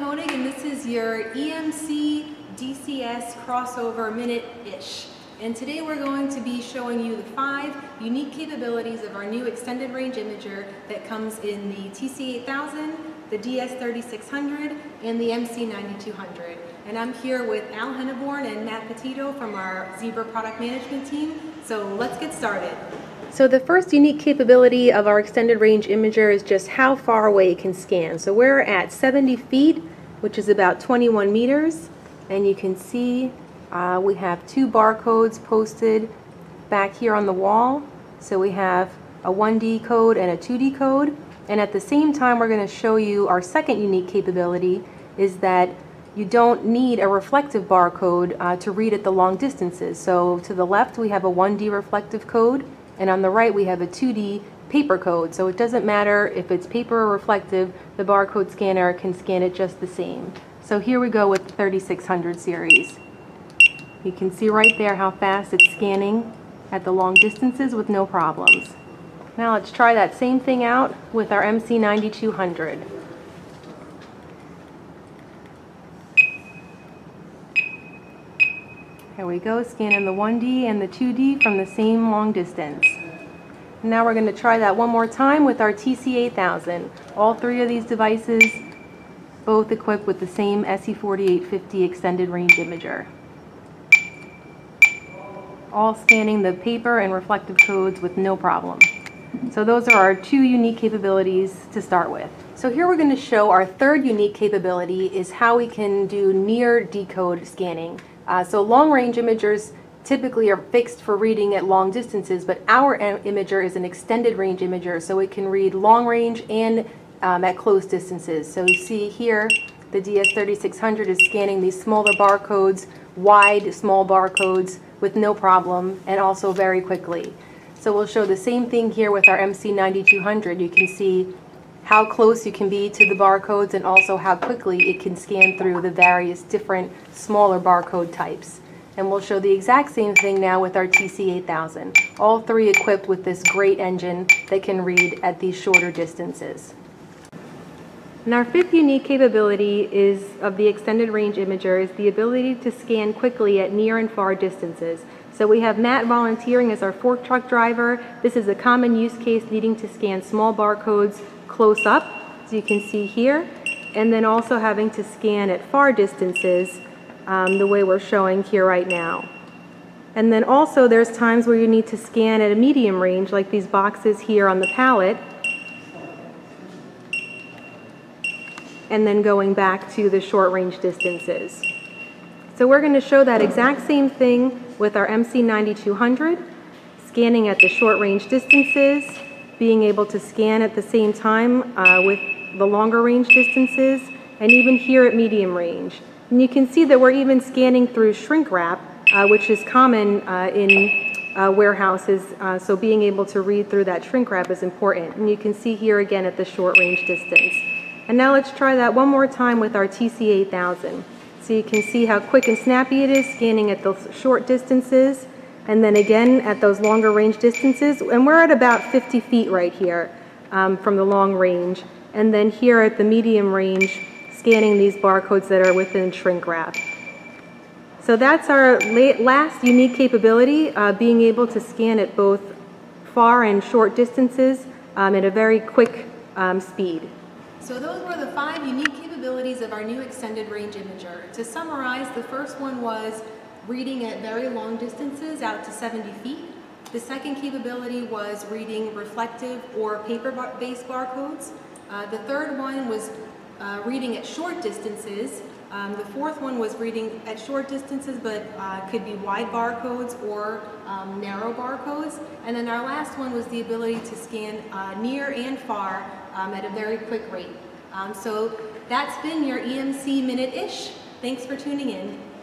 NearDecoding, and this is your EMC DCS crossover minute-ish. And today we're going to be showing you the 5 unique capabilities of our new extended range imager that comes in the TC8000, the DS3600, and the MC9200. And I'm here with Al Henneborn and Matt Petito from our Zebra product management team. So let's get started. So the first unique capability of our extended range imager is just how far away it can scan. So we're at 70 feet, which is about 21 meters. And you can see we have 2 barcodes posted back here on the wall. So we have a 1D code and a 2D code. And at the same time, we're going to show you our second unique capability is that you don't need a reflective barcode to read at the long distances. So to the left, we have a 1D reflective code. And on the right we have a 2D paper code, so it doesn't matter if it's paper or reflective, the barcode scanner can scan it just the same. So here we go with the 3600 series. You can see right there how fast it's scanning at the long distances with no problems. Now let's try that same thing out with our MC9200. Here we go, scanning the 1D and the 2D from the same long distance. Now we're going to try that one more time with our TC8000. All 3 of these devices, both equipped with the same SE4850 extended range imager. All scanning the paper and reflective codes with no problem. So those are our 2 unique capabilities to start with. So here we're going to show our third unique capability is how we can do NearDecode scanning. So long-range imagers typically are fixed for reading at long distances, but our imager is an extended range imager, so it can read long range and at close distances. So you see here the DS3600 is scanning these smaller barcodes, wide small barcodes with no problem, and also very quickly. So we'll show the same thing here with our MC9200. You can see how close you can be to the barcodes and also how quickly it can scan through the various different smaller barcode types. And we'll show the exact same thing now with our TC8000. All 3 equipped with this great engine that can read at these shorter distances. And our 5th unique capability of the extended range imager is the ability to scan quickly at near and far distances. So we have Matt volunteering as our fork truck driver. This is a common use case needing to scan small barcodes close up, as you can see here, and then also having to scan at far distances the way we're showing here right now. And then also there's times where you need to scan at a medium range, like these boxes here on the pallet, and then going back to the short range distances. So we're going to show that exact same thing with our MC9200, scanning at the short range distances, being able to scan at the same time with the longer range distances, and even here at medium range. And you can see that we're even scanning through shrink wrap, which is common in warehouses, so being able to read through that shrink wrap is important. And you can see here again at the short range distance. And now let's try that one more time with our TC8000. So you can see how quick and snappy it is, scanning at those short distances, and then again at those longer range distances. And we're at about 50 feet right here from the long range. And then here at the medium range, scanning these barcodes that are within shrink wrap. So that's our last unique capability, being able to scan at both far and short distances at a very quick speed. So those were the 5 unique capabilities of our new extended range imager. To summarize, the first one was reading at very long distances out to 70 feet. The second capability was reading reflective or paper-based barcodes. The third one was reading at short distances. The fourth one was reading at short distances, but could be wide barcodes or narrow barcodes. And then our last one was the ability to scan near and far at a very quick rate. So that's been your EMC Minute-ish. Thanks for tuning in.